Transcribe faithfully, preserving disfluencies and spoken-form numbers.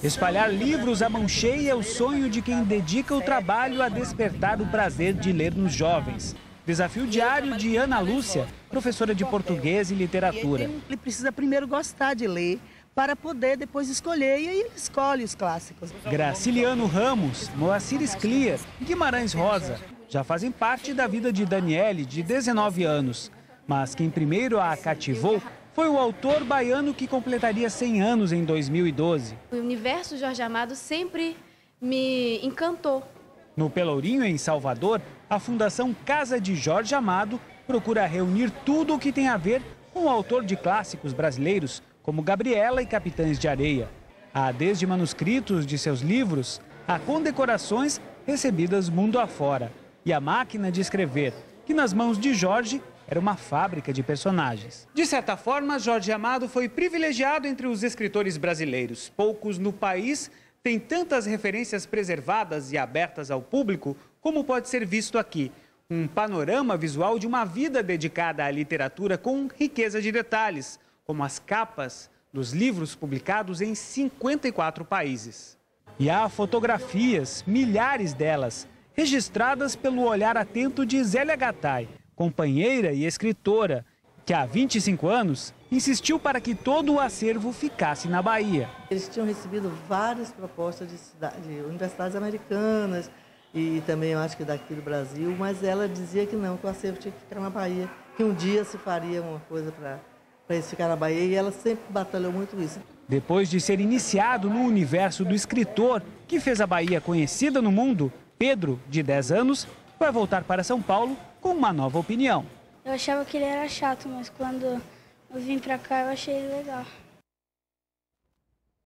Espalhar livros à mão cheia é o sonho de quem dedica o trabalho a despertar o prazer de ler nos jovens. Desafio diário de Ana Lúcia, professora de português e literatura. Ele precisa primeiro gostar de ler para poder depois escolher, e aí ele escolhe os clássicos. Graciliano Ramos, Moacir Scliar e Guimarães Rosa já fazem parte da vida de Daniele, de dezenove anos. Mas quem primeiro a cativou foi o autor baiano que completaria cem anos em dois mil e doze. O universo Jorge Amado sempre me encantou. No Pelourinho, em Salvador, a Fundação Casa de Jorge Amado procura reunir tudo o que tem a ver com o autor de clássicos brasileiros, como Gabriela e Capitães de Areia. Há desde manuscritos de seus livros a condecorações recebidas mundo afora. E a máquina de escrever, que nas mãos de Jorge era uma fábrica de personagens. De certa forma, Jorge Amado foi privilegiado entre os escritores brasileiros. Poucos no país têm tantas referências preservadas e abertas ao público como pode ser visto aqui. Um panorama visual de uma vida dedicada à literatura com riqueza de detalhes, como as capas dos livros publicados em cinquenta e quatro países. E há fotografias, milhares delas, registradas pelo olhar atento de Zélia Gattai, companheira e escritora, que há vinte e cinco anos insistiu para que todo o acervo ficasse na Bahia. Eles tinham recebido várias propostas de, cidade, de universidades americanas e também, eu acho que daqui do Brasil, mas ela dizia que não, que o acervo tinha que ficar na Bahia, que um dia se faria uma coisa para para eles ficar na Bahia, e ela sempre batalhou muito isso. Depois de ser iniciado no universo do escritor que fez a Bahia conhecida no mundo, Pedro, de dez anos, vai voltar para São Paulo com uma nova opinião. Eu achava que ele era chato, mas quando eu vim para cá eu achei ele legal.